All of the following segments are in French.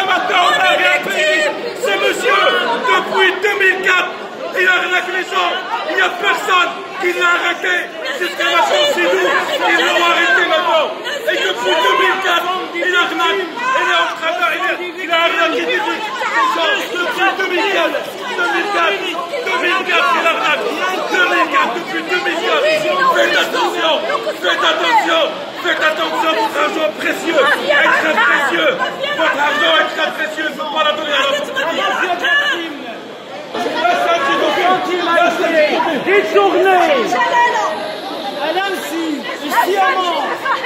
maintenant on n'a rien payé. Ce monsieur, depuis 2004, il arnaque les gens. Il n'y a personne qui l'a arrêté. Jusqu'à maintenant, c'est nous qui l'ont arrêté maintenant. Et depuis 2004, il arnaque. Il est en train d'arriver. Il a arnaqué des gens. Depuis 2004, il arnaque. 2004, depuis 2004. Faites attention. Faites attention, votre argent est précieux. Est très précieux. Votre argent est très précieux. Il ne faut pas la donner à l'autre. Détourné à Nancy, ici à Mans.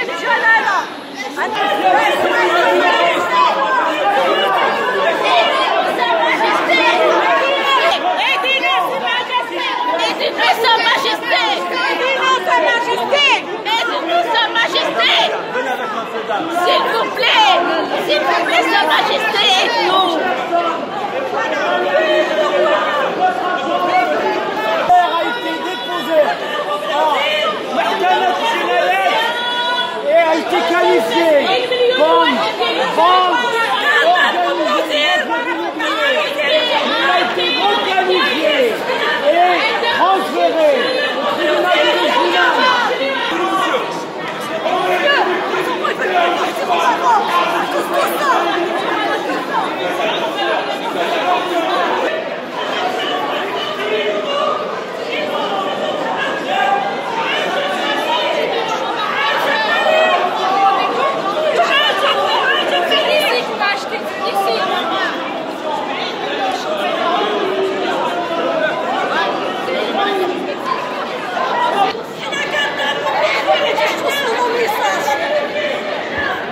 S'il vous plaît, Sa Majesté, aide-nous. A été déposé en mahkama jinayat et a été qualifié comme vente organisée. Il a été requalifié et transféré au tribunal de Vigilant.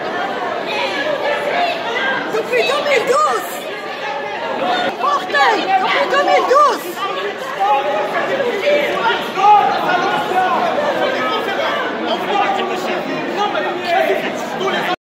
Depuis 2012 Portez